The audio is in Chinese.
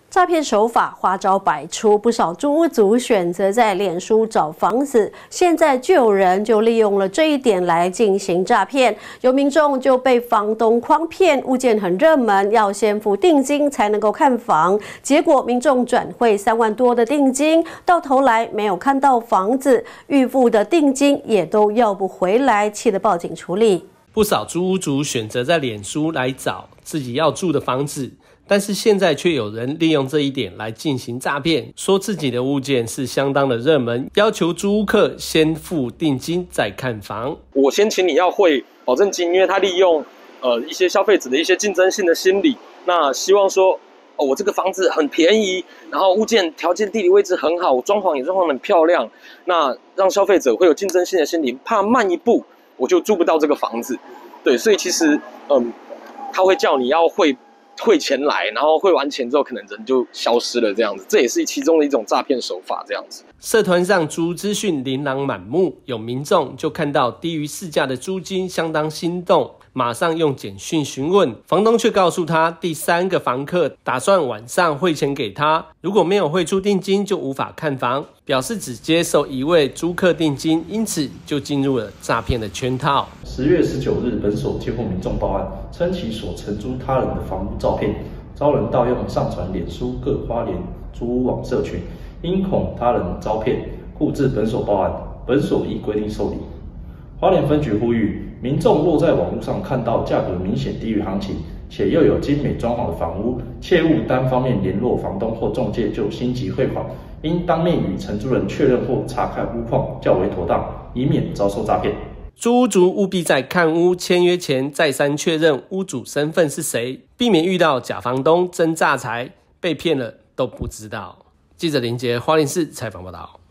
诈骗手法花招百出，不少租屋族选择在脸书找房子。现在就有人利用了这一点来进行诈骗，有民众就被房东诓骗，物件很热门，要先付定金才能够看房。结果民众转汇3万多的定金，到头来没有看到房子，预付的定金也都要不回来，气得报警处理。 不少租屋族选择在脸书来找自己要住的房子。但是现在却有人利用这一点来进行诈骗，说自己的物件是相当的热门，要求租屋客先付定金再看房。 我先请你要汇保证金，因为他利用一些消费者的一些竞争性的心理，那希望说我这个房子很便宜，然后物件条件地理位置很好，我装潢也装潢很漂亮，那让消费者会有竞争性的心理，怕慢一步我就租不到这个房子。对，所以其实他会叫你要汇钱来，然后汇完钱之后可能人就消失了，这样子，这也是其中的一种诈骗手法。这样子， 社团上租资讯琳琅满目，有民众就看到低于市价的租金，相当心动，马上用简讯询问，房东却告诉他第3个房客打算晚上汇钱给他，如果没有汇出定金就无法看房，表示只接受1位租客定金，因此就进入了诈骗的圈套。 10月19日，本所接获民众报案，称其所承租他人的房屋照片遭人盗用上传脸书各花莲租屋网社群，因恐他人遭骗，故至本所报案，本所依规定受理。花莲分局呼吁民众若在网络上看到价格明显低于行情，且又有精美装潢的房屋，切勿单方面联络房东或仲介就心急汇款，应当面与承租人确认或查看屋况较为妥当，以免遭受诈骗。 租屋族务必在看屋签约前再三确认屋主身份是谁，避免遇到假房东真诈财，被骗了都不知道。记者林杰花莲市采访报道。